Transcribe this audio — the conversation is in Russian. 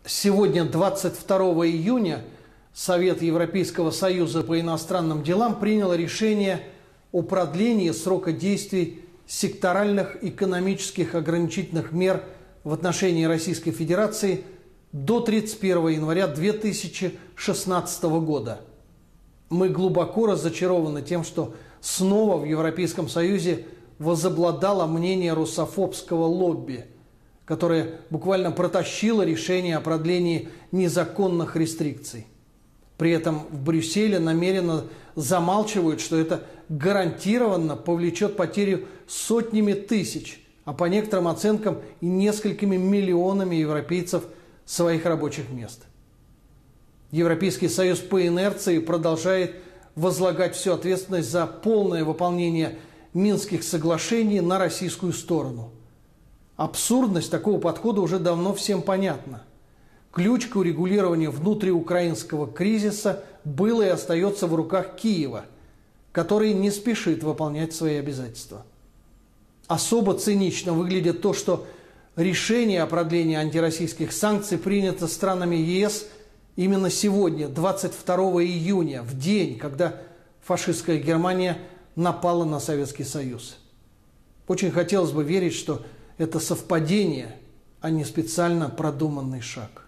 Сегодня, 22 июня, Совет Европейского Союза по иностранным делам принял решение о продлении срока действий секторальных экономических ограничительных мер в отношении Российской Федерации до 31 января 2016 года. Мы глубоко разочарованы тем, что снова в Европейском Союзе возобладало мнение русофобского лобби, которое буквально протащило решение о продлении незаконных рестрикций. При этом в Брюсселе намеренно замалчивают, что это гарантированно повлечет потерю сотнями тысяч, а по некоторым оценкам и несколькими миллионами европейцев своих рабочих мест. Европейский Союз по инерции продолжает возлагать всю ответственность за полное выполнение Минских соглашений на российскую сторону. Абсурдность такого подхода уже давно всем понятна. Ключ к урегулированию внутриукраинского кризиса был и остается в руках Киева, который не спешит выполнять свои обязательства. Особо цинично выглядит то, что решение о продлении антироссийских санкций принято странами ЕС именно сегодня, 22 июня, в день, когда фашистская Германия напала на Советский Союз. Очень хотелось бы верить, что это совпадение, а не специально продуманный шаг.